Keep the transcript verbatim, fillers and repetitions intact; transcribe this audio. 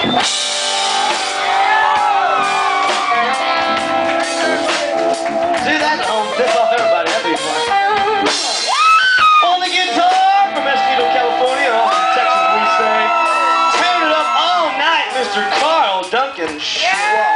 See that? Oh, piss off everybody. That'd be fun. On the guitar from Escondido, California, Austin, Texas, we say, turn it up all night, Mister Karl Schwoch.